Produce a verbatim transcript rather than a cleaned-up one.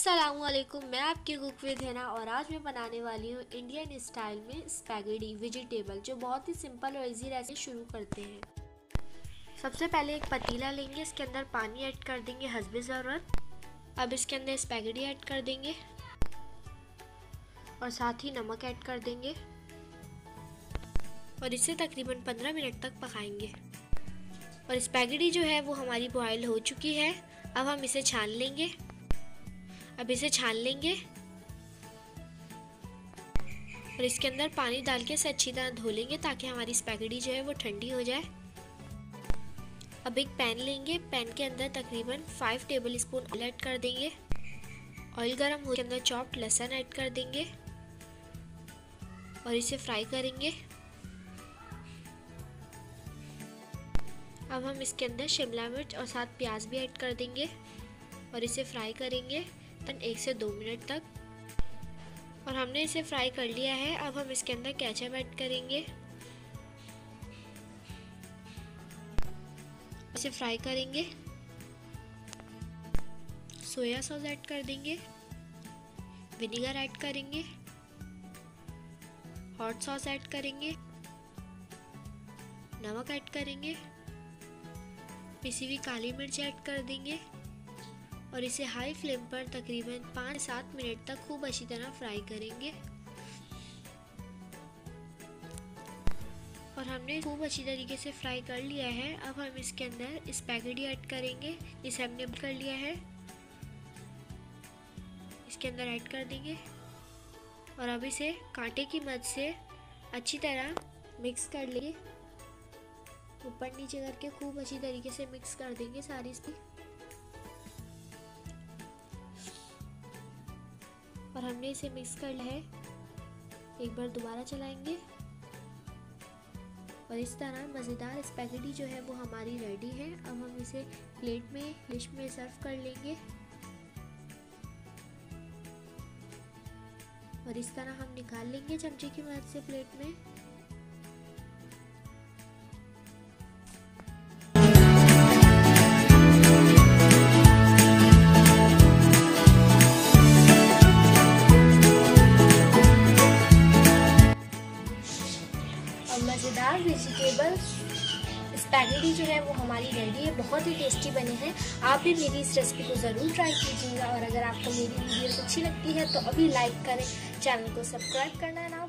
अस्सलामुअलैकुम, मैं आपकी कुक विद हैना और आज मैं बनाने वाली हूँ इंडियन स्टाइल में स्पैगेटी वेजिटेबल, जो बहुत ही सिंपल और इजी रेसिपी। शुरू करते हैं। सबसे पहले एक पतीला लेंगे, इसके अंदर पानी ऐड कर देंगे हस्बे ज़रूरत। अब इसके अंदर स्पैगेटी ऐड कर देंगे और साथ ही नमक ऐड कर देंगे और इसे तकरीबन पंद्रह मिनट तक पकाएंगे। और स्पैगेटी जो है वो हमारी बॉयल हो चुकी है। अब हम इसे छान लेंगे। अब इसे छान लेंगे और इसके अंदर पानी डाल के इसे अच्छी तरह धो लेंगे ताकि हमारी स्पैगेटी जो है वो ठंडी हो जाए। अब एक पैन लेंगे, पैन के अंदर तकरीबन five tablespoon oil add कर देंगे। ऑयल गर्म हो के अंदर चॉप्ड लहसुन ऐड कर देंगे और इसे फ्राई करेंगे। अब हम इसके अंदर शिमला मिर्च और साथ प्याज भी ऐड कर देंगे और इसे फ्राई करेंगे तन एक से दो मिनट तक। और हमने इसे फ्राई कर लिया है। अब हम इसके अंदर केचप ऐड करेंगे, इसे फ्राई करेंगे। सोया सॉस ऐड कर देंगे, विनेगर ऐड करेंगे, हॉट सॉस ऐड करेंगे, नमक ऐड करेंगे, पिसी हुई काली मिर्च ऐड कर देंगे और इसे हाई फ्लेम पर तकरीबन पाँच सात मिनट तक खूब अच्छी तरह फ्राई करेंगे। और हमने खूब अच्छी तरीके से फ्राई कर लिया है। अब हम इसके अंदर स्पैगेटी ऐड करेंगे, इसे हमने कर लिया है, इसके अंदर ऐड कर देंगे और अब इसे कांटे की मदद से अच्छी तरह मिक्स कर लेंगे। ऊपर नीचे करके खूब अच्छी तरीके से मिक्स कर देंगे सारी इसकी। और हमने इसे मिक्स कर लिया है। एक बार दोबारा चलाएंगे और इस तरह मज़ेदार स्पैगेटी जो है वो हमारी रेडी है। अब हम इसे प्लेट में डिश में सर्व कर लेंगे और इस तरह हम निकाल लेंगे चमचे की मदद से प्लेट में। मज़ेदार वेजिटेबल स्पैगेटी जो है वो हमारी रेडी है। बहुत ही टेस्टी बने हैं। आप भी मेरी इस रेसिपी को ज़रूर ट्राई कीजिएगा और अगर आपको मेरी वीडियोस अच्छी लगती है तो अभी लाइक करें, चैनल को सब्सक्राइब करना ना